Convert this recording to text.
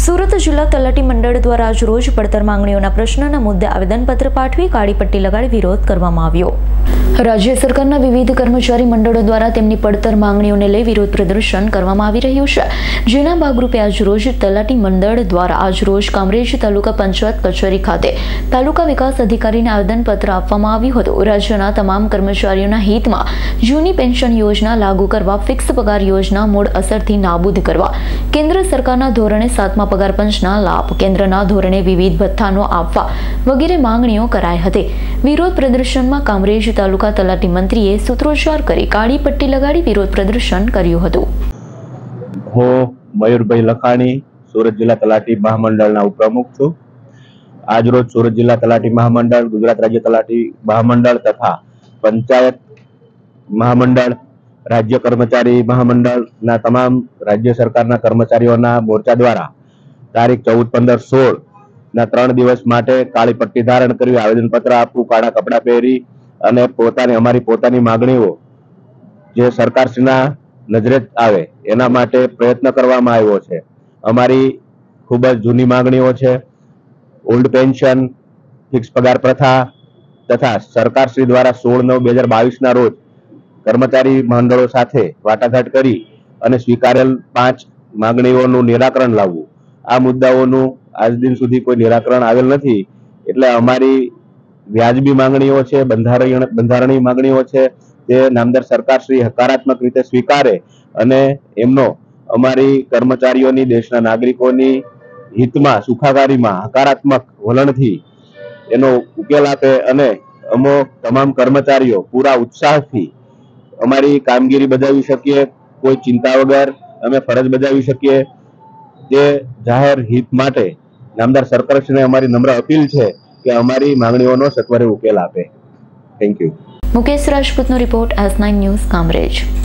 સુરત જિલ્લા તલાટી મંડળ દ્વારા આજ રોજ પડતર માંગણીઓના પ્રશ્નના મુદ્દે આવેદનપત્ર પાઠવી કાળી પટ્ટી લગાડી વિરોધ કરવામાં આવ્યો। રાજ્ય સરકારના વિવિધ કર્મચારી મંડળો દ્વારા તેમની પડતર માંગણીઓને લઈ વિરોધ પ્રદર્શન કરવામાં આવી રહ્યું છે, જેના ભાગરૂપે આજ રોજ તલાટી મંડળ દ્વારા આજ રોજ કામરેજ તાલુકા પંચાયત કચેરી ખાતે તાલુકા વિકાસ અધિકારીને આવેદનપત્ર આપવામાં આવ્યું હતું। રાજ્યના તમામ કર્મચારીઓના હિતમાં જૂની પેન્શન યોજના લાગુ કરવા, ફિક્સ પગાર યોજના મૂળ અસરથી નાબૂદ કરવા, કેન્દ્ર સરકારના ધોરણે 7મા પગાર પંચના લાભ, કેન્દ્રના ધોરણે વિવિધ ભથ્થાનો આપવા વગેરે માંગણીઓ કરાઈ હતી। વિરોધ પ્રદર્શનમાં કામરેજ તાલુકા તલાટી મંત્રીએ સૂત્રોચ્ચાર કરી કાળી પટ્ટી લગાડી વિરોધ પ્રદર્શન કર્યું હતું। હું મયુરભાઈ લખાણી સુરત જિલ્લા તલાટી મહામંડળના ઉપપ્રમુખ છું। આજ રોજ સુરત જિલ્લા તલાટી મહામંડળ, ગુજરાત રાજ્ય તલાટી મહામંડળ તથા પંચાયત મહામંડળ, રાજ્ય કર્મચારી મહામંડળના તમામ રાજ્ય સરકારના કર્મચારીઓના મોરચા દ્વારા તારીખ 14, 15, 16 ના 3 દિવસ માટે કાળી પટ્ટી ધારણ કરી આવેદનપત્ર આપવું, કાળા કપડાં પહેરી અને અમારી પોતાની માંગણીઓ જે સરકારશ્રીના નજરે આવે એના માટે પ્રયત્ન કરવામાં આવ્યો છે। અમારી ખૂબ જ જૂની માંગણીઓ છે। ઓલ્ડ પેન્શન, ફિક્સ પગાર પ્રથા તથા સરકારશ્રી દ્વારા 16/9/2022ના રોજ કર્મચારી મંડળો સાથે વાટાઘાટ કરી અને સ્વીકારેલ 5 માંગણીઓનું નિરાકરણ લાવવું। આ મુદ્દાઓનું આજ દિન સુધી કોઈ નિરાકરણ આવેલ નથી, એટલે અમારી વ્યાજબી માંગણીઓ છે, બંધારણીય માંગણીઓ છે, તે નામદાર સરકારશ્રી હકારાત્મક રીતે સ્વીકારે અને એમનો અમારી કર્મચારીઓની, દેશના નાગરિકોની હિતમાં, સુખાકારીમાં હકારાત્મક વલણથી એનો ઉકેલ આપે અને અમો તમામ કર્મચારીઓ પૂરા ઉત્સાહથી અમારી કામગીરી બજાવી શકીએ, કોઈ ચિંતા વગર અમે ફરજ બજાવી શકીએ। તે જાહેર હિત માટે નામદાર સરકારશ્રીને અમારી નમ્ર અપીલ છે કે અમારી માંગણીઓનો સત્વરે ઉકેલ આપે। Thank you. મુકેશ રાજપૂતનો રિપોર્ટ, S9 ન્યૂઝ, કામરેજ।